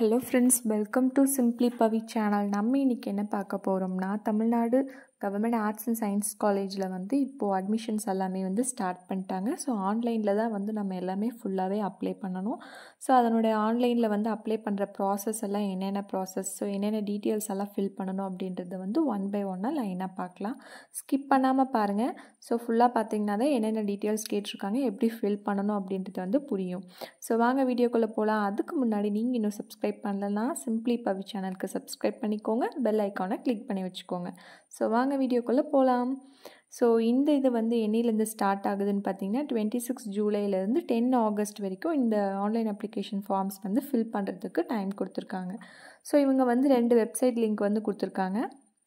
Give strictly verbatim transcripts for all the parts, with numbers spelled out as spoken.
Hello friends, welcome to Simply Pavi channel. நம்ம இன்னைக்கு என்ன பார்க்க போறோம்னா Tamil Nadu government arts and science காலேஜில் வந்து இப்போது அட்மிஷன்ஸ் எல்லாமே வந்து ஸ்டார்ட் பண்ணிட்டாங்க. ஸோ ஆன்லைனில் தான் வந்து நம்ம எல்லாமே ஃபுல்லாகவே அப்ளை பண்ணணும். ஸோ அதனுடைய ஆன்லைனில் வந்து அப்ளை பண்ணுற ப்ராசஸ் எல்லாம் என்னென்ன ப்ராசஸ், ஸோ என்னென்ன டீட்டெயில்ஸ் எல்லாம் ஃபில் பண்ணணும் அப்படின்றத வந்து ஒன் பை ஒன்னாக லைனாக பார்க்கலாம். ஸ்கிப் பண்ணாமல் பாருங்கள். ஸோ ஃபுல்லாக பார்த்தீங்கன்னா தான் என்னென்ன டீட்டெயில்ஸ் கேட்டிருக்காங்க, எப்படி ஃபில் பண்ணணும் அப்படின்றது வந்து புரியும். ஸோ வாங்க வீடியோக்குள்ளே போகலாம். அதுக்கு முன்னாடி நீங்கள் இன்னும் சப்ஸ்கிரைப் பண்ணலன்னா சிம்பிளி பவி சேனலுக்கு சப்ஸ்கிரைப் பண்ணிக்கோங்க, பெல் ஐக்கானை கிளிக் பண்ணி வச்சுக்கோங்க. ஸோ வாங்க வீடியோக்குள்ளே போகலாம். ஸோ இந்த இது வந்து என்னையிலேருந்து ஸ்டார்ட் ஆகுதுன்னு பார்த்தீங்கன்னா டுவெண்ட்டி சிக்ஸ் ஜூலைலேருந்து டென் ஆகஸ்ட் வரைக்கும் இந்த ஆன்லைன் அப்ளிகேஷன் ஃபார்ம்ஸ் வந்து ஃபில் பண்ணுறதுக்கு டைம் கொடுத்துருக்காங்க. ஸோ இவங்க வந்து ரெண்டு வெப்சைட் லிங்க் வந்து கொடுத்துருக்காங்க.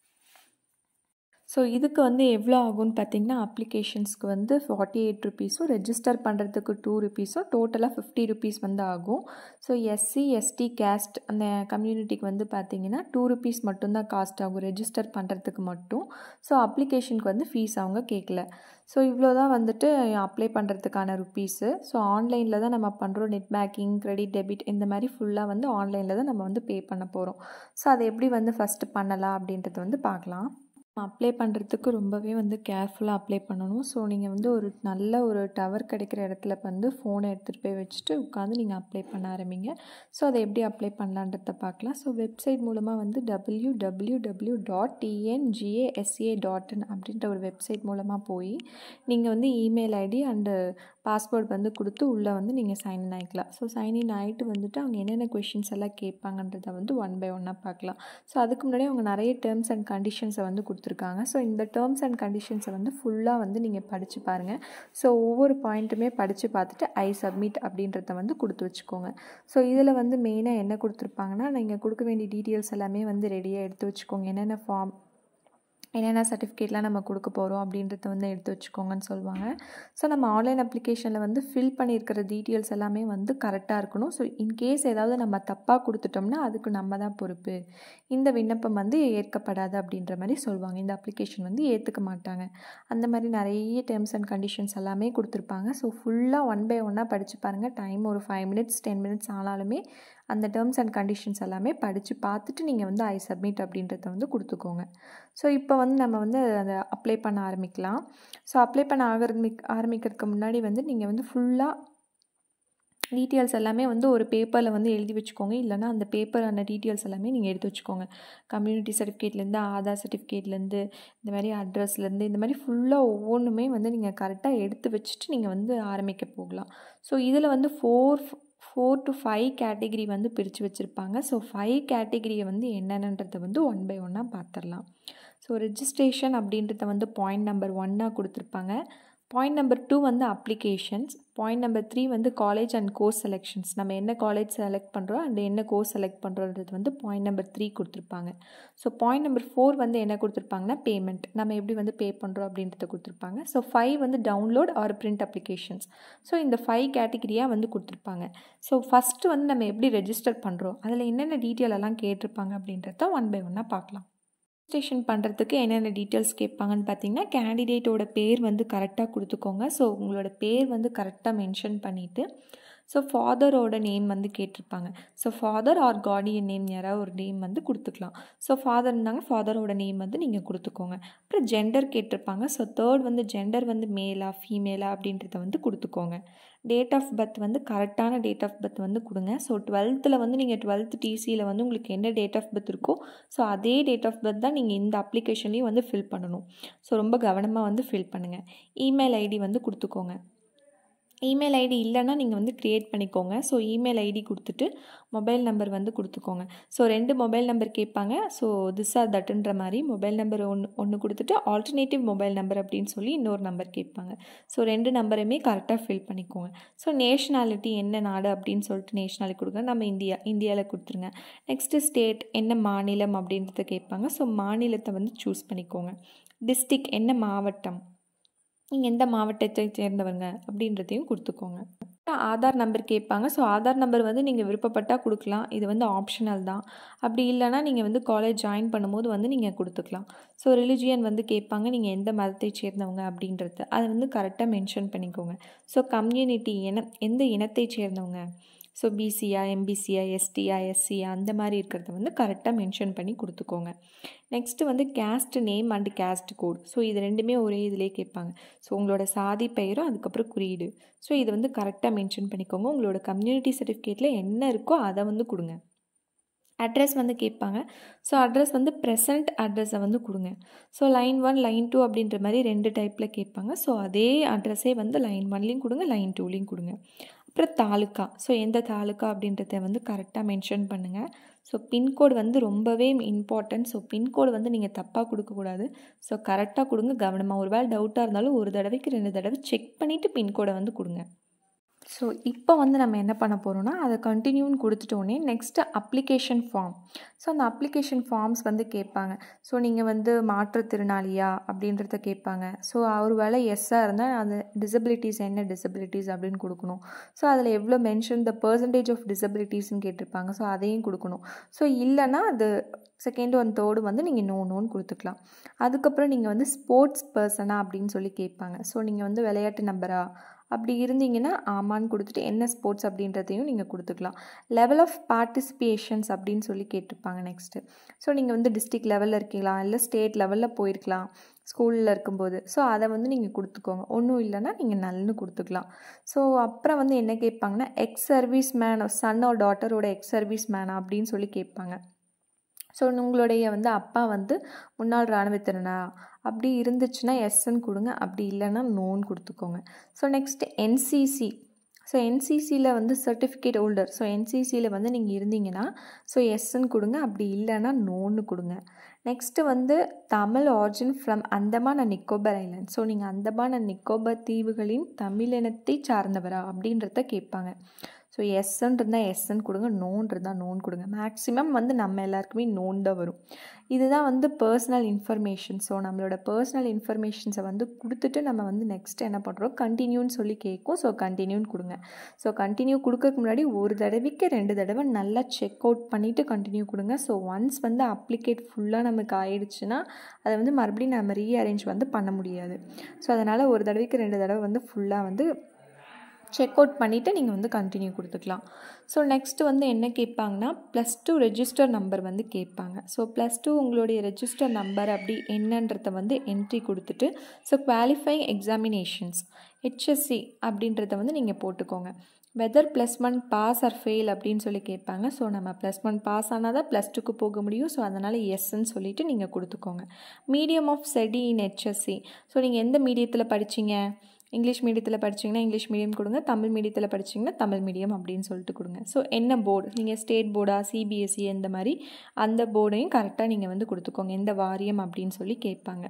ஸோ இதுக்கு வந்து எவ்வளோ ஆகும்னு பார்த்தீங்கன்னா அப்ளிகேஷன்ஸ்க்கு வந்து ஃபார்ட்டி எயிட் ருபீஸும் ரெஜிஸ்டர் பண்ணுறதுக்கு டூ ருபீஸும் டோட்டலாக ஃபிஃப்டி ருபீஸ் வந்து ஆகும். ஸோ எஸ்சி எஸ்டி கேஸ்ட் அந்த கம்யூனிட்டிக்கு வந்து பார்த்தீங்கன்னா டூ ருபீஸ் மட்டும்தான் காஸ்ட் ஆகும் ரெஜிஸ்டர் பண்ணுறதுக்கு மட்டும். ஸோ அப்ளிகேஷனுக்கு வந்து ஃபீஸ் அவங்க கேட்கல. ஸோ இவ்வளோ தான் வந்துட்டு அப்ளை பண்ணுறதுக்கான ருப்பீஸு. ஸோ ஆன்லைனில் தான் நம்ம பண்ணுறோம். நெட் பேங்கிங், கிரெடிட், டெபிட் இந்த மாதிரி ஃபுல்லாக வந்து ஆன்லைனில் தான் நம்ம வந்து பே பண்ண போகிறோம். ஸோ அதை எப்படி வந்து ஃபஸ்ட்டு பண்ணலாம் அப்படின்றது வந்து பார்க்கலாம். அப்ளை பண்ணுறதுக்கு ரொம்பவே வந்து கேர்ஃபுல்லாக அப்ளை பண்ணணும். ஸோ நீங்கள் வந்து ஒரு நல்ல ஒரு டவர் கிடைக்கிற இடத்துல வந்து ஃபோனை எடுத்துகிட்டு போய் வச்சுட்டு உட்காந்து நீங்கள் அப்ளை பண்ண ஆரம்பிங்க. ஸோ அதை எப்படி அப்ளை பண்ணலான்றத பார்க்கலாம். ஸோ வெப்சைட் மூலமாக வந்து W W W dot TNGASA dot in அப்படின்ற ஒரு வெப்சைட் மூலமாக போய் நீங்கள் வந்து இமெயில் ஐடி அண்டு பாஸ்வேர்ட் வந்து கொடுத்து உள்ளே வந்து நீங்கள் சைன்இன் ஆகிக்கலாம். ஸோ சைன்இன் ஆகிட்டு வந்துட்டு அவங்க என்னென்ன கொஷின்ஸ் எல்லாம் கேட்பாங்கன்றதை வந்து ஒன் பை ஒன்னாக பார்க்கலாம். ஸோ அதுக்கு முன்னாடி அவங்க நிறைய டேர்ம்ஸ் அண்ட் கண்டிஷன்ஸை வந்து கொடுத்துருக்காங்க. ஸோ இந்த டேர்ம்ஸ் அண்ட் கண்டிஷன்ஸை வந்து ஃபுல்லாக வந்து நீங்கள் படித்து பாருங்கள். ஸோ ஒவ்வொரு பாயிண்ட்டுமே படித்து பார்த்துட்டு ஐ சப்மிட் அப்படின்றத வந்து கொடுத்து வச்சுக்கோங்க. ஸோ இதில் வந்து மெயினாக என்ன கொடுத்துருப்பாங்கன்னா நீங்கள் கொடுக்க வேண்டிய டீட்டெயில்ஸ் எல்லாமே வந்து ரெடியாக எடுத்து வச்சுக்கோங்க. என்னென்ன ஃபார்ம், என்னென்ன சர்டிஃபிகேட்லாம் நம்ம கொடுக்க போகிறோம் அப்படின்றத வந்து எடுத்து வச்சுக்கோங்கன்னு சொல்லுவாங்க. ஸோ நம்ம ஆன்லைன் அப்ளிகேஷனில் வந்து ஃபில் பண்ணியிருக்கிற டீட்டெயில்ஸ் எல்லாமே வந்து கரெக்டாக இருக்கணும். ஸோ இன்கேஸ் ஏதாவது நம்ம தப்பாக கொடுத்துட்டோம்னா அதுக்கு நம்ம தான் பொறுப்பு. இந்த விண்ணப்பம் வந்து ஏற்கப்படாது அப்படின்ற மாதிரி சொல்லுவாங்க. இந்த அப்ளிகேஷன் வந்து ஏற்றுக்க மாட்டாங்க. அந்த மாதிரி நிறைய டேர்ம்ஸ் அண்ட் கண்டிஷன்ஸ் எல்லாமே கொடுத்துருப்பாங்க. ஸோ ஃபுல்லாக ஒன் பை ஒன்னாக படித்து பாருங்கள். டைம் ஒரு ஃபைவ் மினிட்ஸ் டென் மினிட்ஸ் ஆனாலுமே அந்த டேர்ம்ஸ் அண்ட் கண்டிஷன்ஸ் எல்லாமே படித்து பார்த்துட்டு நீங்கள் வந்து ஐ சப்மிட் அப்படின்றத வந்து கொடுத்துக்கோங்க. ஸோ இப்போ வந்து நம்ம வந்து அதை அப்ளை பண்ண ஆரம்பிக்கலாம். ஸோ அப்ளை பண்ண ஆரம்பி ஆரம்பிக்கிறதுக்கு முன்னாடி வந்து நீங்கள் வந்து ஃபுல்லாக டீட்டெயில்ஸ் எல்லாமே வந்து ஒரு பேப்பரில் வந்து எழுதி வச்சுக்கோங்க. இல்லைனா அந்த பேப்பரான டீட்டெயில்ஸ் எல்லாமே நீங்கள் எடுத்து வச்சுக்கோங்க. கம்யூனிட்டி சர்டிஃபிகேட்லேருந்து, ஆதார் சர்டிஃபிகேட்லேருந்து, இந்த மாதிரி அட்ரஸ்லேருந்து, இந்த மாதிரி ஃபுல்லாக ஒவ்வொன்றுமே வந்து நீங்கள் கரெக்டாக எடுத்து வச்சுட்டு நீங்கள் வந்து ஆரம்பிக்க போகலாம். ஸோ இதில் வந்து four four to five category வந்து பிரித்து வச்சுருப்பாங்க. ஸோ ஃபைவ் கேட்டகிரியை வந்து என்னென்னன்றதை வந்து ஒன் பை ஒன்னாக பார்த்துடலாம். ஸோ ரெஜிஸ்ட்ரேஷன் அப்படின்றத வந்து பாயிண்ட் நம்பர் ஒன்னாக கொடுத்துருப்பாங்க. பாயிண்ட் நம்பர் டூ வந்து அப்ளிகேஷன்ஸ். பாயிண்ட் நம்பர் த்ரீ வந்து காலேஜ் அண்ட் கோர்ஸ் செலெக்ஷன்ஸ். நம்ம என்ன காலேஜ் செலக்ட் பண்ணுறோம் அண்ட் என்ன கோர்ஸ் செலக்ட் பண்ணுறோன்றது வந்து பாயிண்ட் நம்பர் த்ரீ கொடுத்துருப்பாங்க. ஸோ பாயிண்ட் நம்பர் ஃபோர் வந்து என்ன கொடுத்துருப்பாங்கன்னா பேமெண்ட், நம்ம எப்படி வந்து பே பண்ணுறோம் அப்படின்றத கொடுத்துருப்பாங்க. ஸோ ஃபைவ் வந்து download or print applications. So இந்த ஃபைவ் கேட்டகிரியாக வந்து கொடுத்துருப்பாங்க. ஸோ ஃபஸ்ட்டு வந்து நம்ம எப்படி ரெஜிஸ்டர் பண்ணுறோம், அதில் என்னென்ன டீட்டெயில் எல்லாம் கேட்டிருப்பாங்க அப்படின்றத ஒன் பை ஒன்னாக பார்க்கலாம். ரெஜிஸ்ட்ரேஷன் பண்ணுறதுக்கு என்னென்ன டீட்டெயில்ஸ் கேட்பாங்கன்னு பார்த்தீங்கன்னா கேண்டிடேட்டோட பேர் வந்து கரெக்டாக கொடுத்துக்கோங்க. ஸோ உங்களோட பேர் வந்து கரெக்டாக மென்ஷன் பண்ணிவிட்டு, ஸோ ஃபாதரோட நேம் வந்து கேட்டிருப்பாங்க. So father or guardian name யாராவது ஒரு நேம் வந்து கொடுத்துக்கலாம். ஸோ ஃபாதர் இருந்தாங்க, ஃபாதரோட நேம் வந்து நீங்கள் கொடுத்துக்கோங்க. அப்புறம் ஜெண்டர் கேட்டிருப்பாங்க. ஸோ தேர்ட் வந்து ஜெண்டர் வந்து மேலா ஃபீமேலா அப்படின்றத வந்து கொடுத்துக்கோங்க. டேட் ஆஃப் பர்த் வந்து கரெக்டான டேட் ஆஃப் பர்த் வந்து கொடுங்க. ஸோ டுவெல்த்தில் வந்து நீங்கள் டுவெல்த் டிசியில் வந்து உங்களுக்கு என்ன டேட் ஆஃப் பர்த் இருக்கோ ஸோ அதே டேட் ஆஃப் பர்த் தான் நீங்கள் இந்த அப்ளிகேஷன்லேயும் வந்து ஃபில் பண்ணணும். ஸோ ரொம்ப கவனமாக வந்து ஃபில் பண்ணுங்கள். இமெயில் ஐடி வந்து கொடுத்துக்கோங்க. இமெயில் ஐடி இல்லைன்னா நீங்கள் வந்து க்ரியேட் பண்ணிக்கோங்க. ஸோ இமெயில் ஐடி கொடுத்துட்டு மொபைல் நம்பர் வந்து கொடுத்துக்கோங்க. ஸோ ரெண்டு மொபைல் நம்பர் கேட்பாங்க. ஸோ திஸ் ஆர் தட்டுன்ற மாதிரி மொபைல் நம்பர் ஒன்று ஒன்று கொடுத்துட்டு ஆல்டர்னேட்டிவ் மொபைல் நம்பர் அப்படின்னு சொல்லி இன்னொரு நம்பர் கேட்பாங்க. ஸோ ரெண்டு நம்பருமே கரெக்டாக ஃபில் பண்ணிக்கோங்க. ஸோ நேஷ்னாலிட்டி என்ன நாடு அப்படின்னு சொல்லிட்டு நேஷ்னாலிட்டி கொடுங்க. நம்ம இந்தியா இந்தியாவில் கொடுத்துருங்க. நெக்ஸ்ட்டு ஸ்டேட் என்ன மாநிலம் அப்படின்றத கேட்பாங்க. ஸோ மாநிலத்தை வந்து சூஸ் பண்ணிக்கோங்க. டிஸ்ட்ரிக்ட் என்ன மாவட்டம், நீங்கள் எந்த மாவட்டத்தை சேர்ந்தவங்க அப்படின்றதையும் கொடுத்துக்கோங்க. ஆதார் நம்பர் கேட்பாங்க. ஸோ ஆதார் நம்பர் வந்து நீங்கள் விருப்பப்பட்டால் கொடுக்கலாம். இது வந்து ஆப்ஷனல் தான். அப்படி இல்லைனா நீங்கள் வந்து காலேஜ் ஜாயின் பண்ணும்போது வந்து நீங்கள் கொடுத்துக்கலாம். ஸோ ரிலிஜியன் வந்து கேட்பாங்க, நீங்கள் எந்த மதத்தை சேர்ந்தவங்க அப்படின்றது அதை வந்து கரெக்டாக மென்ஷன் பண்ணிக்கோங்க. ஸோ கம்யூனிட்டி இன எந்த இனத்தை சேர்ந்தவங்க, ஸோ பிசியா, எம்பிசியா, எஸ்டியா, எஸ்சியா அந்த மாதிரி இருக்கிறத வந்து கரெக்டாக மென்ஷன் பண்ணி கொடுத்துக்கோங்க. நெக்ஸ்ட்டு வந்து caste name and caste code. So இது ரெண்டுமே ஒரே இதிலே கேட்பாங்க. ஸோ உங்களோட சாதி பெயரும் அதுக்கப்புறம் குறியீடு. ஸோ இது வந்து கரெக்டாக மென்ஷன் பண்ணிக்கோங்க. உங்களோட கம்யூனிட்டி சர்டிஃபிகேட்டில் என்ன இருக்கோ அதை வந்து கொடுங்க. அட்ரஸ் வந்து கேட்பாங்க. ஸோ அட்ரஸ் வந்து ப்ரெசண்ட் அட்ரஸை வந்து கொடுங்க. So line one line two அப்படின்ற மாதிரி ரெண்டு டைப்பில் கேட்பாங்க. ஸோ அதே அட்ரஸே வந்து லைன் ஒன்லேயும் கொடுங்க, லைன் டூலேயும் கொடுங்க. அப்புறம் தாலுக்கா. ஸோ எந்த தாலுக்கா அப்படின்றத வந்து கரெக்டாக மென்ஷன் பண்ணுங்கள். ஸோ பின்கோடு வந்து ரொம்பவே இம்பார்ட்டன்ட். ஸோ பின்கோடு வந்து நீங்கள் தப்பாக கொடுக்கக்கூடாது. ஸோ கரெக்டாக கொடுங்க. கவனமாக ஒரு வேளை டவுட்டாக இருந்தாலும் ஒரு தடவைக்கு ரெண்டு தடவை செக் பண்ணிவிட்டு பின்கோடை வந்து கொடுங்க. ஸோ இப்போ வந்து நம்ம என்ன பண்ண போகிறோம்னா அதை கண்டினியூன்னு கொடுத்துட்டோன்னே நெக்ஸ்ட்டு அப்ளிகேஷன் ஃபார்ம். ஸோ அந்த அப்ளிகேஷன் ஃபார்ம்ஸ் வந்து கேட்பாங்க. ஸோ நீங்கள் வந்து மாற்றுத்திறனாளியா அப்படின்றத கேட்பாங்க. ஸோ ஒரு வேளை எஸ்ஸாக இருந்தால் அது டிசபிலிட்டிஸ் என்ன டிசபிலிட்டிஸ் அப்படின்னு கொடுக்கணும். ஸோ அதில் எவ்வளோ மென்ஷன் த பர்சன்டேஜ் ஆஃப் டிசபிலிட்டிஸ்ன்னு கேட்டிருப்பாங்க. ஸோ அதையும் கொடுக்கணும். ஸோ இல்லைன்னா அது செகண்ட் ஒன் தேர்டு வந்து நீங்கள் நோ நோன்னு கொடுத்துக்கலாம். அதுக்கப்புறம் நீங்கள் வந்து ஸ்போர்ட்ஸ் பர்சனா அப்படின்னு சொல்லி கேட்பாங்க. ஸோ நீங்கள் வந்து விளையாட்டு நம்பரா அப்படி இருந்தீங்கன்னா ஆமான்னு கொடுத்துட்டு என்ன ஸ்போர்ட்ஸ் அப்படின்றதையும் நீங்கள் கொடுத்துக்கலாம். லெவல் ஆஃப் பார்ட்டிசிபேஷன்ஸ் அப்படின்னு சொல்லி கேட்டிருப்பாங்க நெக்ஸ்ட்டு. ஸோ நீங்கள் வந்து டிஸ்ட்ரிக்ட் லெவலில் இருக்கலாம், இல்லை ஸ்டேட் லெவலில் போயிருக்கலாம் ஸ்கூலில் இருக்கும்போது. ஸோ அதை வந்து நீங்கள் கொடுத்துக்கோங்க. ஒன்றும் இல்லைன்னா நீங்கள் நல்லுன்னு கொடுத்துக்கலாம். ஸோ அப்புறம் வந்து என்ன கேட்பாங்கன்னா ex service man son or டாட்டரோட எக்ஸ் சர்வீஸ் மேனா அப்படின்னு சொல்லி கேட்பாங்க. ஸோ உங்களுடைய வந்து அப்பா வந்து முன்னாள் இராணுவத்தினரா அப்படி இருந்துச்சுன்னா எஸ்ன்னு கொடுங்க. அப்படி இல்லைன்னா நோன்னு கொடுத்துக்கோங்க. So next NCC. ஸோ என்சிசியில் வந்து சர்டிஃபிகேட் ஹோல்டர். ஸோ என்சிசியில் வந்து நீங்கள் இருந்தீங்கன்னா ஸோ எஸ்ன்னு கொடுங்க. அப்படி இல்லைன்னா நோன்னு கொடுங்க. நெக்ஸ்ட்டு வந்து Tamil origin from Andaman and Nicobar island. So நீங்கள் அந்தமான் அண்ட் நிக்கோபார் தீவுகளின் தமிழினத்தை சார்ந்தவரா அப்படின்றத கேட்பாங்க. ஸோ எஸ்ன்னு இருந்தால் எஸ்ன்னு கொடுங்க, நோன் இருந்தால் நோன் கொடுங்க. மேக்ஸிமம் வந்து நம்ம எல்லாருக்குமே நோன் தான் வரும். இதுதான் வந்து பர்சனல் இன்ஃபர்மேஷன். ஸோ நம்மளோட பர்சனல் இன்ஃபர்மேஷன்ஸை வந்து கொடுத்துட்டு நம்ம வந்து நெக்ஸ்ட் என்ன பண்ணுறோம் கண்டினியூன்னு சொல்லி கேட்கும். ஸோ கண்டினியூன்னு கொடுங்க. ஸோ கண்டினியூ கொடுக்கறதுக்கு முன்னாடி ஒரு தடவைக்கு ரெண்டு தடவை நல்லா செக் அவுட் பண்ணிவிட்டு கண்டினியூ கொடுங்க. ஸோ ஒன்ஸ் வந்து அப்ளிகேட் ஃபுல்லாக நமக்கு ஆயிடுச்சுன்னா அதை வந்து மறுபடியும் நம்ம ரீஅரேஞ்ச் வந்து பண்ண முடியாது. ஸோ அதனால் ஒரு தடவைக்கு ரெண்டு தடவை வந்து ஃபுல்லாக வந்து செக் அவுட் பண்ணிவிட்டு நீங்கள் வந்து கண்டினியூ கொடுத்துக்கலாம். ஸோ நெக்ஸ்ட்டு வந்து என்ன கேட்பாங்கன்னா ப்ளஸ் டூ ரெஜிஸ்டர் நம்பர் வந்து கேட்பாங்க. ஸோ ப்ளஸ் டூ உங்களுடைய ரெஜிஸ்டர் நம்பர் அப்படி என்னன்றதை வந்து என்ட்ரி கொடுத்துட்டு ஸோ குவாலிஃபைங் எக்ஸாமினேஷன்ஸ் ஹெச்எஸ்சி அப்படின்றத வந்து நீங்கள் போட்டுக்கோங்க. Whether plus one pass or fail அப்படின்னு சொல்லி கேட்பாங்க. ஸோ நம்ம ப்ளஸ் ஒன் பாஸ் ஆனால் தான் ப்ளஸ் டூக்கு போக முடியும். ஸோ அதனால் எஸ்ன்னு சொல்லிவிட்டு நீங்கள் கொடுத்துக்கோங்க. Medium of study in HSC. So நீங்கள் எந்த மீடியத்தில் படிச்சிங்க? இங்கிலீஷ் மீடியத்தில் படிச்சிங்கன்னா இங்கிலீஷ் மீடியம் கொடுங்க. தமிழ் மீடியத்தில் படிச்சிங்கன்னா தமிழ் மீடியம் அப்படின்னு சொல்லிட்டு கொடுங்க. ஸோ என்ன போர்டு, நீங்கள் ஸ்டேட் போர்டா சிபிஎஸ்சி இந்த மாதிரி அந்த போர்டையும் கரெக்டாக நீங்கள் வந்து கொடுத்துக்கோங்க. எந்த வாரியம் அப்படின்னு சொல்லி கேட்பாங்க.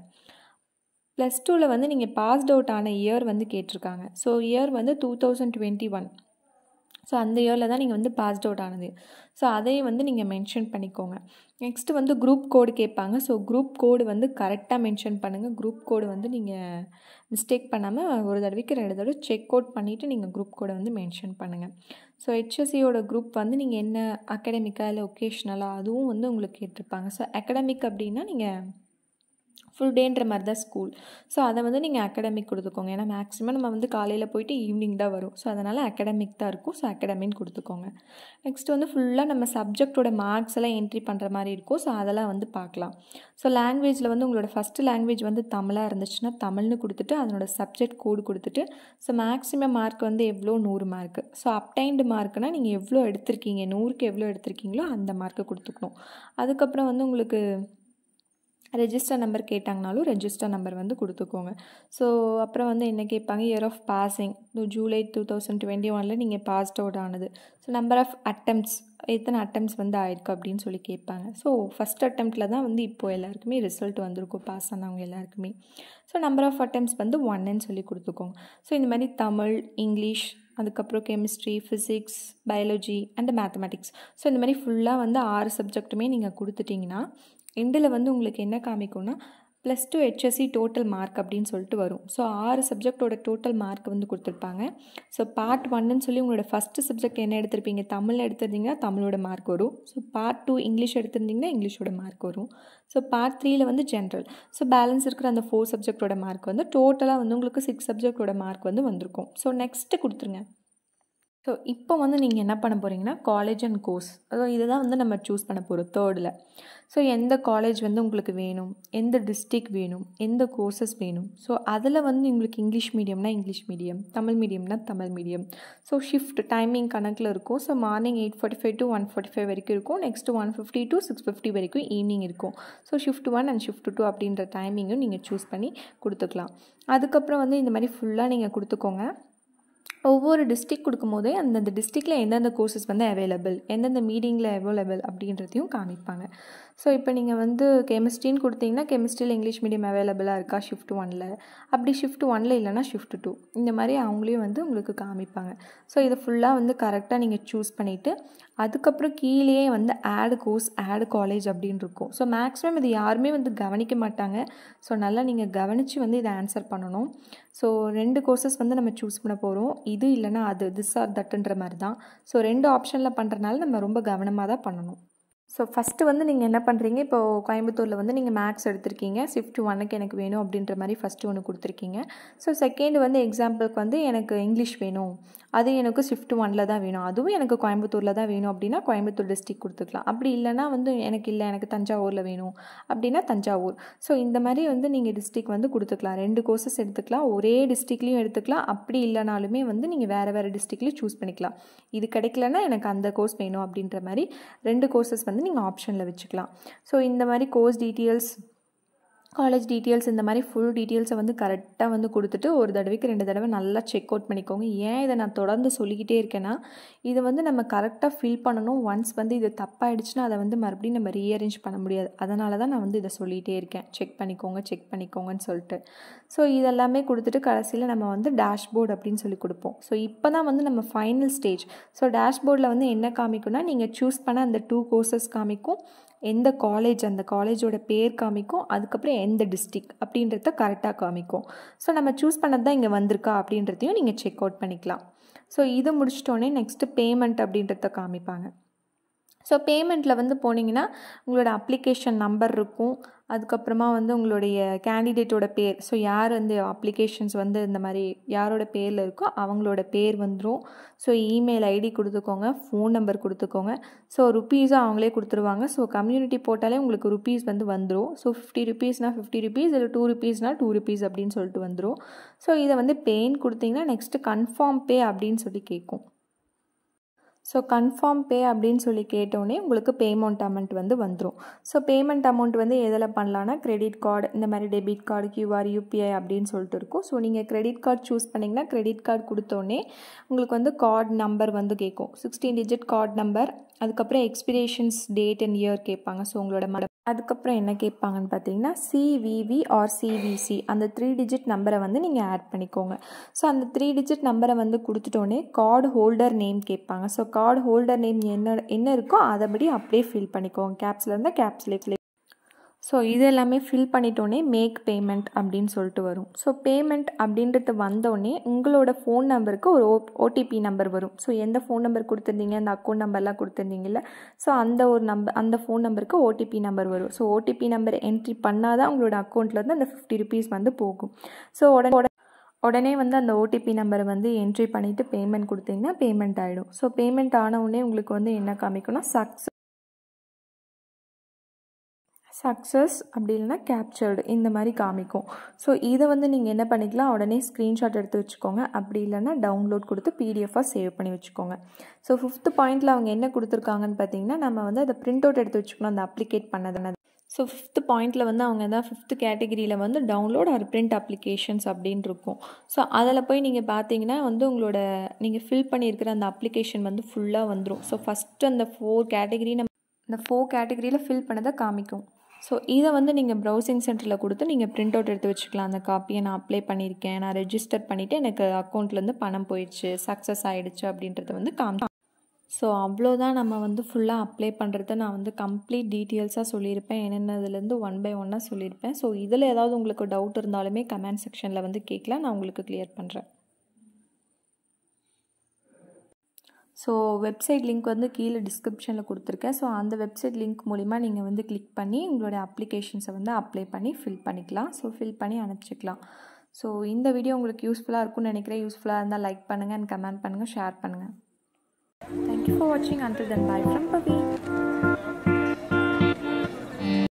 ப்ளஸ் டூவில் வந்து நீங்கள் பாஸ்ட் அவுட் ஆன இயர் வந்து கேட்டிருக்காங்க. ஸோ இயர் வந்து two thousand twenty one. So அந்த இயரில் தான் நீங்கள் வந்து பாஸ்ட் அவுட் ஆனது. ஸோ அதையும் வந்து நீங்கள் மென்ஷன் பண்ணிக்கோங்க. நெக்ஸ்ட்டு வந்து குரூப் கோடு கேட்பாங்க. ஸோ குரூப் கோடு வந்து கரெக்டாக மென்ஷன் பண்ணுங்கள். குரூப் கோடு வந்து நீங்கள் மிஸ்டேக் பண்ணாமல் ஒரு தடவைக்கு ரெண்டு தடவை செக் அவுட் பண்ணிவிட்டு நீங்கள் குரூப் கோடை வந்து மென்ஷன் பண்ணுங்கள். ஸோ ஹெச்எஸ்சியோட குரூப் வந்து நீங்கள் என்ன அகாடமிக்காக இல்லை ஒகேஷ்னலாக அதுவும் வந்து உங்களுக்கு கேட்டிருப்பாங்க. ஸோ அகாடமிக் அப்படின்னா நீங்கள் ஃபுல் டேன்ற மாதிரி தான் ஸ்கூல். ஸோ அதை வந்து நீங்கள் அகாடமிக் கொடுத்துக்கோங்க. ஏன்னா மேக்ஸிமம் நம்ம வந்து காலையில் போயிட்டு ஈவினிங் தான் வரும். ஸோ அதனால் அகாடமிக் தான் இருக்கும். ஸோ அகாடமின்னு கொடுத்துக்கோங்க. நெக்ஸ்ட் வந்து ஃபுல்லாக நம்ம சப்ஜெக்டோட மார்க்ஸ் எல்லாம் என்ட்ரி பண்ணுற மாதிரி இருக்கும். ஸோ அதெல்லாம் வந்து பார்க்கலாம். ஸோ லாங்குவேஜில் வந்து உங்களோட ஃபஸ்ட்டு லாங்குவேஜ் வந்து தமிழாக இருந்துச்சுன்னா தமிழ்னு கொடுத்துட்டு அதனோட சப்ஜெக்ட் கோடு கொடுத்துட்டு ஸோ மேக்ஸிமம் மார்க் வந்து எவ்வளோ நூறு மார்க்கு. ஸோ அப்டைன்டு மார்க்குனால் நீங்கள் எவ்வளோ எடுத்திருக்கீங்க, நூறுக்கு எவ்வளோ எடுத்திருக்கீங்களோ அந்த மார்க்கை கொடுத்துக்கணும். அதுக்கப்புறம் வந்து உங்களுக்கு ரெஜிஸ்டர் நம்பர் கேட்டாங்கனாலும் ரெஜிஸ்டர் நம்பர் வந்து கொடுத்துக்கோங்க. ஸோ அப்புறம் வந்து என்ன கேட்பாங்க, year of passing July two thousand twenty ஒனில் நீங்கள் பாஸ்ட் அவுட் ஆனது. ஸோ நம்பர் ஆஃப் அட்டம்ப்ட்ஸ் எத்தனை அட்டம்ப்ட்ஸ் வந்து ஆயிருக்கு அப்படின்னு சொல்லி கேட்பாங்க. ஸோ ஃபஸ்ட் அட்டம்ப்டில் தான் வந்து இப்போது எல்லாருக்குமே ரிசல்ட் வந்திருக்கும் பாஸ் ஆனவங்க எல்லாருக்குமே. ஸோ நம்பர் ஆஃப் அட்டம்ப்ட்ஸ் வந்து ஒன்னுன்னு சொல்லி கொடுத்துக்கோங்க. ஸோ இந்த மாதிரி தமிழ், இங்கிலீஷ், அதுக்கப்புறம் chemistry, physics, biology and mathematics. So இந்த மாதிரி ஃபுல்லாக வந்து ஆறு சப்ஜெக்ட்டுமே நீங்கள் கொடுத்துட்டிங்கன்னா எண்டில் வந்து உங்களுக்கு என்ன காமிக்கும்னா plus two HSC total mark அப்படின்னு சொல்லிட்டு வரும். ஸோ ஆறு சப்ஜெக்டோட டோட்டல் மார்க் வந்து கொடுத்துருப்பாங்க. ஸோ பார்ட் ஒன்னுன்னு சொல்லி உங்களோட ஃபஸ்ட்டு சப்ஜெக்ட் என்ன எடுத்திருப்பீங்க, தமிழ் எடுத்திருந்தீங்கன்னா தமிழோட மார்க் வரும். ஸோ பார்ட் டூ இங்கிலீஷ் எடுத்திருந்தீங்கன்னா இங்கிலீஷோட மார்க் வரும். ஸோ பார்ட் த்ரீயில் வந்து ஜென்ரல். ஸோ பேலன்ஸ் இருக்கிற அந்த ஃபோர் சப்ஜெக்டோட மார்க் வந்து டோட்டலாக வந்து உங்களுக்கு சிக்ஸ் சப்ஜெக்டோட மார்க் வந்து வந்திருக்கும். ஸோ நெக்ஸ்ட்டு கொடுத்துருங்க. ஸோ இப்போ வந்து நீங்கள் என்ன பண்ண போகிறீங்கன்னா காலேஜ் அண்ட் கோர்ஸ், அதாவது இதை தான் வந்து நம்ம சூஸ் பண்ண போகிறோம் தேர்டில். ஸோ எந்த காலேஜ் வந்து உங்களுக்கு வேணும், எந்த டிஸ்ட்ரிக்ட் வேணும், எந்த கோர்சஸ் வேணும். ஸோ அதில் வந்து உங்களுக்கு இங்கிலீஷ் மீடியம்னா இங்கிலீஷ் மீடியம், தமிழ் மீடியம்னா Tamil medium. So shift timing கணக்கில் இருக்கும். So morning eight forty five to one forty five வரைக்கும் இருக்கும். Next one fifty to six fifty வரைக்கும் ஈவினிங் இருக்கும். So shift one and shift two அப்படின்ற டைமிங்கும் நீங்கள் சூஸ் பண்ணி கொடுத்துக்கலாம். அதுக்கப்புறம் வந்து இந்த மாதிரி ஃபுல்லாக நீங்கள் கொடுத்துக்கோங்க. ஒவ்வொரு டிஸ்ட்ரிக்ட் கொடுக்கும்போதே அந்தந்த டிஸ்ட்ரிக்டில் எந்தெந்த கோர்சஸ் வந்து அவைலபிள், எந்தெந்த மீடிங்கில் அவைலபிள் அப்படின்றதையும் காமிப்பாங்க. ஸோ இப்போ நீங்கள் வந்து கெமிஸ்ட்ரின்னு கொடுத்தீங்கன்னா கெமிஸ்ட்ரியில் இங்கிலீஷ் மீடியம் அவைலபிளாக இருக்கா ஷிஃப்ட் ஒனில், அப்படி ஷிஃப்ட் ஒனில் இல்லைனா ஷிஃப்ட் டூ, இந்த மாதிரி அவங்களையும் வந்து உங்களுக்கு காமிப்பாங்க. ஸோ இதை ஃபுல்லாக வந்து கரெக்டாக நீங்கள் சூஸ் பண்ணிவிட்டு அதுக்கப்புறம் கீழேயே வந்து ஆட் கோர்ஸ் ஆட் காலேஜ் அப்படின்னு இருக்கும். ஸோ மேக்ஸிமம் இது யாருமே வந்து கவனிக்க மாட்டாங்க. ஸோ நல்லா நீங்கள் கவனித்து வந்து இதை ஆன்சர் பண்ணணும். ஸோ ரெண்டு கோர்சஸ் வந்து நம்ம சூஸ் பண்ண போகிறோம், இது இல்லைனா அது, திஸ் ஆர் தட்டுன்ற மாதிரி தான். ஸோ ரெண்டு ஆப்ஷனில் பண்ணுறனால நம்ம ரொம்ப கவனமாக தான் பண்ணணும். ஸோ ஃபஸ்ட்டு வந்து நீங்கள் என்ன பண்ணுறீங்க, இப்போது கோயம்புத்தூரில் வந்து நீங்கள் மேக்ஸ் எடுத்திருக்கீங்க, ஷிஃப்ட் ஒன்னுக்கு எனக்கு வேணும் அப்படின்ற மாதிரி ஃபஸ்ட்டு ஒன்று கொடுத்துருக்கீங்க. ஸோ செகண்ட் வந்து எக்ஸாம்பிளுக்கு வந்து எனக்கு இங்கிலீஷ் வேணும், அது எனக்கு ஷிஃப்ட் ஒனில் தான் வேணும், அதுவும் எனக்கு கோயம்புத்தூரில் தான் வேணும் அப்படின்னா கோயம்புத்தூர் டிஸ்ட்ரிக்ட் கொடுத்துக்கலாம். அப்படி இல்லைனா வந்து எனக்கு இல்லை எனக்கு தஞ்சாவூரில் வேணும் அப்படின்னா தஞ்சாவூர். ஸோ இந்த மாதிரி வந்து நீங்கள் டிஸ்ட்ரிக்ட் வந்து கொடுத்துக்கலாம். ரெண்டு கோர்சஸ் எடுத்துக்கலாம், ஒரே டிஸ்ட்ரிக்ட்லேயும் எடுத்துக்கலாம். அப்படி இல்லைனாலுமே வந்து நீங்கள் வேறு வேறு டிஸ்ட்ரிக்ட்லேயும் சூஸ் பண்ணிக்கலாம். இது கிடைக்கலன்னா எனக்கு அந்த கோர்ஸ் வேணும் அப்படின்ற மாதிரி ரெண்டு கோர்சஸ் வந்து நீங்கள் ஆப்ஷனில் வச்சுக்கலாம். ஸோ இந்த மாதிரி கோர்ஸ் டீட்டெயில்ஸ், காலேஜ் டீட்டெயில்ஸ், இந்த மாதிரி ஃபுல் டீட்டெயில்ஸை வந்து கரெக்டாக வந்து கொடுத்துட்டு ஒரு தடவைக்கு ரெண்டு தடவை நல்லா செக் அவுட் பண்ணிக்கோங்க. ஏன் இதை நான் தொடர்ந்து சொல்லிக்கிட்டே இருக்கேன்னா, இதை வந்து நம்ம கரெக்டாக ஃபில் பண்ணணும். ஒன்ஸ் வந்து இது தப்பாயிடுச்சுன்னா அதை வந்து மறுபடியும் நம்ம ரீஅரேஞ்ச் பண்ண முடியாது. அதனால தான் நான் வந்து இதை சொல்லிகிட்டே இருக்கேன், செக் பண்ணிக்கோங்க செக் பண்ணிக்கோங்கன்னு சொல்லிட்டு. ஸோ இதெல்லாமே கொடுத்துட்டு கடைசியில் நம்ம வந்து டேஷ்போர்டு அப்படின்னு சொல்லி கொடுப்போம். ஸோ இப்போ தான் வந்து நம்ம ஃபைனல் ஸ்டேஜ். ஸோ டேஷ்போர்டில் வந்து என்ன காமிக்கும்னா, நீங்கள் சூஸ் பண்ண அந்த டூ கோர்சஸ் காமிக்கும், எந்த காலேஜ் அந்த காலேஜோட பேர் காமிக்கும், அதுக்கப்புறம் எந்த டிஸ்ட்ரிக்ட் அப்படின்றத கரெக்டாக காமிக்கும். ஸோ நம்ம சூஸ் பண்ணது தான் இங்கே வந்திருக்கா அப்படின்றதையும் நீங்கள் செக் அவுட் பண்ணிக்கலாம். ஸோ இது முடிச்சிட்டோன்னே நெக்ஸ்ட்டு பேமெண்ட் அப்படின்றத காமிப்பாங்க. ஸோ பேமெண்ட்டில் வந்து போனீங்கன்னா உங்களோட அப்ளிகேஷன் நம்பர் இருக்கும், அதுக்கப்புறமா வந்து உங்களுடைய கேண்டிடேட்டோட பேர், ஸோ யார் வந்து அப்ளிகேஷன்ஸ் வந்து இந்த மாதிரி யாரோட பேரில் இருக்கோ அவங்களோட பேர் வந்துடும். ஸோ இமெயில் ஐடி கொடுத்துக்கோங்க, ஃபோன் நம்பர் கொடுத்துக்கோங்க. ஸோ ருப்பீஸும் அவங்களே கொடுத்துருவாங்க. ஸோ கம்யூனிட்டி போட்டாலே உங்களுக்கு ருப்பீஸ் வந்து வந்துடும். ஸோ ஃபிஃப்டி ருப்பீஸ்னால் ஃபிஃப்டி ருப்பீஸ், இல்லை டூ ருப்பீஸ்னால் டூ ருப்பீஸ் அப்படின்னு சொல்லிட்டு வந்துடும். ஸோ இதை வந்து பேன்னு கொடுத்தீங்கன்னா நெக்ஸ்ட்டு கன்ஃபார்ம் பே அப்படின்னு சொல்லி கேட்கும். ஸோ கன்ஃபார்ம் பே அப்படின்னு சொல்லி கேட்டோடனே உங்களுக்கு பேமெண்ட் அமௌண்ட் வந்து வந்துடும். ஸோ பேமெண்ட் அமௌண்ட் வந்து எதில் பண்ணலான்னா கிரெடிட் கார்டு, இந்த மாதிரி டெபிட் கார்டு, கியூஆர், யூபிஐ அப்படின்னு சொல்லிட்டு இருக்கும். ஸோ நீங்கள் கிரெடிட் கார்டு சூஸ் பண்ணிங்கன்னா கிரெடிட் கார்டு கொடுத்தோடனே உங்களுக்கு வந்து கார்டு நம்பர் வந்து கேட்கும், சிக்ஸ்டீன் டிஜிட் கார்டு நம்பர். அதுக்கப்புறம் எக்ஸ்பிரேஷன்ஸ் டேட் அண்ட் இயர் கேட்பாங்க. ஸோ உங்களோட மட அதுக்கப்புறம் என்ன கேட்பாங்கன்னு பார்த்தீங்கன்னா சிவிவி ஆர் சிவிசி, அந்த த்ரீ டிஜிட் நம்பரை வந்து நீங்கள் ஆட் பண்ணிக்கோங்க. ஸோ அந்த த்ரீ டிஜிட் நம்பரை வந்து கொடுத்துட்டோன்னே கார்டு ஹோல்டர் நேம் கேட்பாங்க. ஸோ கார்டு ஹோல்டர் நேம் என்ன என்ன இருக்கோ அதைபடி அப்படியே ஃபில் பண்ணிக்கோங்க. கேப்ஸில் இருந்தால் கேப்ஸில். ஸோ இது எல்லாமே ஃபில் பண்ணிட்டோன்னே மேக் பேமெண்ட் அப்படின்னு சொல்லிட்டு வரும். ஸோ பேமெண்ட் அப்படின்றது வந்தோடனே உங்களோட ஃபோன் நம்பருக்கு ஒரு ஓ ஓடிபி நம்பர் வரும். ஸோ எந்த ஃபோன் நம்பர் கொடுத்துருந்தீங்க, அந்த அக்கௌண்ட் நம்பர்லாம் கொடுத்துருந்தீங்கல்ல, ஸோ அந்த ஒரு நம்பர், அந்த ஃபோன் நம்பருக்கு ஓடிபி நம்பர் வரும். ஸோ ஓடிபி நம்பர் என்ட்ரி பண்ணால் தான் உங்களோட அக்கௌண்ட்லேருந்து அந்த ஃபிஃப்டி ருபீஸ் வந்து போகும். ஸோ உடனே உடனே வந்து அந்த ஓடிபி நம்பரை வந்து என்ட்ரி பண்ணிவிட்டு பேமெண்ட் கொடுத்தீங்கன்னா பேமெண்ட் ஆகிடும். ஸோ பேமெண்ட் ஆன உடனே உங்களுக்கு வந்து என்ன காமிக்கும்னா சக்ஸஸ் சக்ஸஸ் அப்படி இல்லைனா கேப்சர்டு இந்த மாதிரி காமிக்கும். ஸோ இதை வந்து நீங்கள் என்ன பண்ணிக்கலாம், உடனே ஸ்க்ரீன்ஷாட் எடுத்து வச்சுக்கோங்க. அப்படி இல்லைனா டவுன்லோட் கொடுத்து பிடிஎஃபாக சேவ் பண்ணி வச்சுக்கோங்க. ஸோ ஃபிஃப்த்து பாயிண்டில் அவங்க என்ன கொடுத்துருக்காங்கன்னு பார்த்தீங்கன்னா, நம்ம வந்து அதை பிரிண்ட் அவுட் எடுத்து வச்சுக்கணும், அந்த அப்ளிகேட் பண்ணது. ஸோ ஃபிஃப்த்து பாயிண்டில் வந்து அவங்க தான் ஃபிஃப்த்து கேட்டகிரியில் வந்து டவுன்லோட் ஆர் பிரிண்ட் அப்ளிகேஷன்ஸ் அப்படின்னு இருக்கும். ஸோ அதில் போய் நீங்கள் பார்த்தீங்கன்னா வந்து உங்களோட நீங்கள் ஃபில் பண்ணியிருக்கிற அந்த அப்ளிகேஷன் வந்து ஃபுல்லாக வந்துடும். ஸோ ஃபஸ்ட்டு அந்த ஃபோர் கேட்டகிரி நம்ம இந்த ஃபோர் கேட்டகிரியில் ஃபில் பண்ணதை காமிக்கும். ஸோ இதை வந்து நீங்கள் ப்ரௌசிங் சென்டரில் கொடுத்து நீங்கள் பிரிண்ட் அவுட் எடுத்து வச்சுக்கலாம். அந்த காப்பியை நான் அப்ளை பண்ணியிருக்கேன், நான் ரெஜிஸ்டர் பண்ணிவிட்டு எனக்கு அக்கௌண்ட்லேருந்து பணம் போயிடுச்சு, சக்ஸஸ் ஆகிடுச்சு அப்படின்றத வந்து காமி. ஸோ அவ்வளோதான், நம்ம வந்து ஃபுல்லாக அப்ளை பண்ணுறத நான் வந்து கம்ப்ளீட் டீட்டெயில்ஸாக சொல்லியிருப்பேன், என்னென்னதுலேருந்து ஒன் பை ஒன்னாக சொல்லியிருப்பேன். ஸோ இதில் ஏதாவது உங்களுக்கு டவுட் இருந்தாலுமே கமெண்ட் செக்ஷனில் வந்து கேட்கலாம், நான் உங்களுக்கு கிளியர் பண்ணுறேன். ஸோ வெப்சைட் லிங்க் வந்து கீழே டிஸ்கிரிப்ஷனில் கொடுத்துருக்கேன். ஸோ அந்த வெப்சைட் லிங்க் மூலிமா நீங்கள் வந்து கிளிக் பண்ணி உங்களுடைய அப்ளிகேஷன்ஸை வந்து அப்ளை பண்ணி ஃபில் பண்ணிக்கலாம். ஸோ ஃபில் பண்ணி அனுப்பிச்சிக்கலாம். ஸோ இந்த வீடியோ உங்களுக்கு யூஸ்ஃபுல்லாக இருக்கும்னு நினைக்கிறேன். யூஸ்ஃபுல்லாக இருந்தால் லைக் பண்ணுங்கள் அண்ட் கமெண்ட் பண்ணுங்கள், ஷேர் பண்ணுங்கள். Thank you for watching. Until then, bye from Pavi.